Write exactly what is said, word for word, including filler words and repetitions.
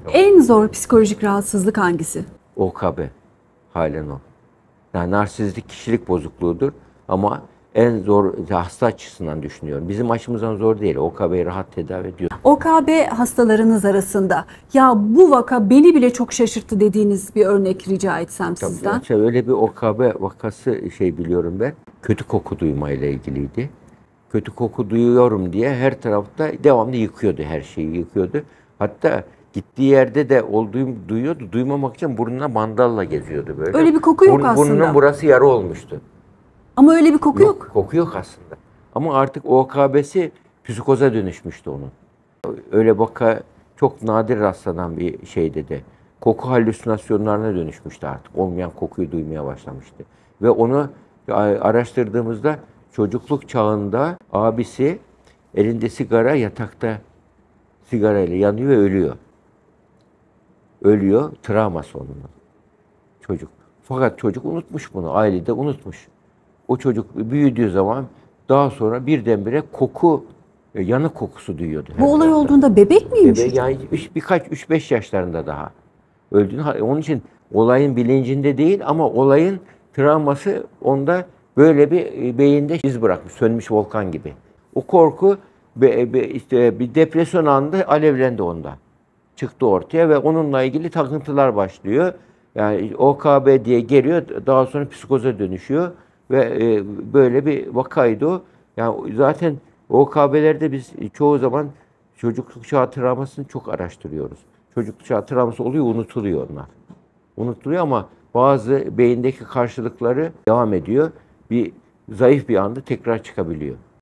En zor psikolojik rahatsızlık hangisi? O K B. Halen o. Yani narsistik kişilik bozukluğudur ama en zor hasta açısından düşünüyorum. Bizim açımızdan zor değil. O K B'yi rahat tedavi ediyor. O K B hastalarınız arasında ya bu vaka beni bile çok şaşırttı dediğiniz bir örnek rica etsem Tabii, sizden. işte öyle bir O K B vakası şey biliyorum ben. Kötü koku duymayla ilgiliydi. Kötü koku duyuyorum diye her tarafta devamlı yıkıyordu, her şeyi yıkıyordu. Hatta gittiği yerde de olduğum duyuyordu. Duymamak için burnuna mandalla geziyordu böyle. Öyle bir koku yok Burn- aslında. Burnunun burası yara olmuştu. Ama öyle bir koku yok. Koku yok aslında. Ama artık O K B'si psikoza dönüşmüştü onun. Öyle vaka çok nadir rastlanan bir şey dedi. Koku halüsinasyonlarına dönüşmüştü artık. Olmayan kokuyu duymaya başlamıştı. Ve onu araştırdığımızda çocukluk çağında abisi elinde sigara, yatakta sigarayla yanıyor ve ölüyor. Ölüyor, travması onun. Çocuk. Fakat çocuk unutmuş bunu, ailede unutmuş. O çocuk büyüdüğü zaman daha sonra birdenbire koku, yanık kokusu duyuyordu. Bu olay olduğunda bebek miymiş? Bebek, yani üç, birkaç, üç beş yaşlarında daha öldüğünü. Onun için olayın bilincinde değil ama olayın travması onda böyle bir beyinde iz bırakmış, sönmüş volkan gibi. O korku be, be, işte bir depresyon anında alevlendi onda. Çıktı ortaya ve onunla ilgili takıntılar başlıyor. Yani O K B diye geliyor, daha sonra psikoza dönüşüyor ve e, böyle bir vakaydı o. Yani zaten O K B'lerde biz çoğu zaman çocukluk çağı travmasını çok araştırıyoruz. Çocukluk çağı travması oluyor, unutuluyor onlar. Unutuluyor ama bazı beyindeki karşılıkları devam ediyor. Bir zayıf bir anda tekrar çıkabiliyor.